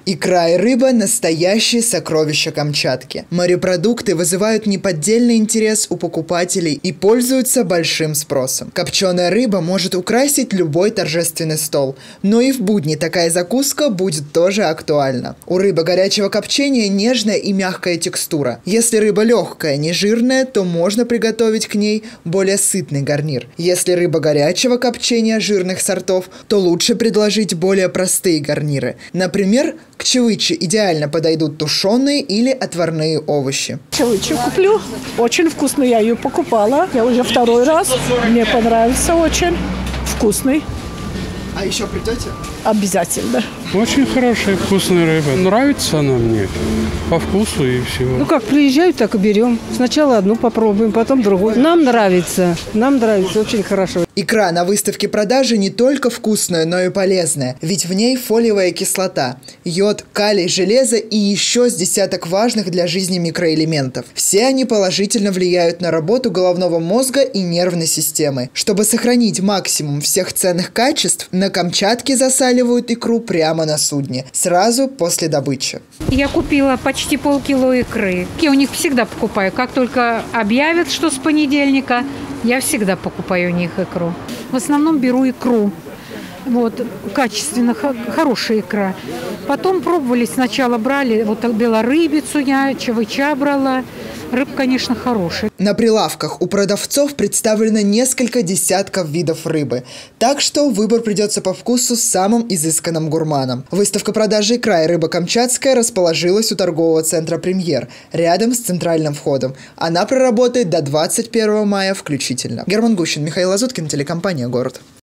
Икра и рыба – настоящие сокровища Камчатки. Морепродукты вызывают неподдельный интерес у покупателей и пользуются большим спросом. Копченая рыба может украсить любой торжественный стол, но и в будни такая закуска будет тоже актуальна. У рыбы горячего копчения нежная и мягкая текстура. Если рыба легкая, не жирная, то можно приготовить к ней более сытный гарнир. Если рыба горячего копчения жирных сортов, то лучше предложить более простые гарниры. Например, к чевыче идеально подойдут тушеные или отварные овощи. Чевычу куплю. Очень вкусный, я ее покупала. Я уже второй раз. Мне понравился очень. Вкусный. А еще придете? Обязательно. Очень хорошая, вкусная рыба. Нравится она мне по вкусу и всего. Ну как, приезжают, так и берем. Сначала одну попробуем, потом другую. Нам нравится, очень хорошо. Икра на выставке продажи не только вкусная, но и полезная, ведь в ней фолиевая кислота, йод, калий, железо и еще с десяток важных для жизни микроэлементов. Все они положительно влияют на работу головного мозга и нервной системы. Чтобы сохранить максимум всех ценных качеств, на Камчатке засаливают икру прямо на судне, сразу после добычи. Я купила почти полкило икры. Я у них всегда покупаю. Как только объявят, что с понедельника, я всегда покупаю у них икру. В основном беру икру. Вот, качественно, хорошая икра. Потом пробовали, сначала брали, вот белорыбицу я, чевыча брала. Рыб, конечно, хорошая. На прилавках у продавцов представлено несколько десятков видов рыбы, так что выбор придется по вкусу самым изысканным гурманам. Выставка продажи икра и рыба камчатская расположилась у торгового центра «Премьер», рядом с центральным входом. Она проработает до 21 мая включительно. Герман Гущин, Михаил Лазуткин, телекомпания «Город».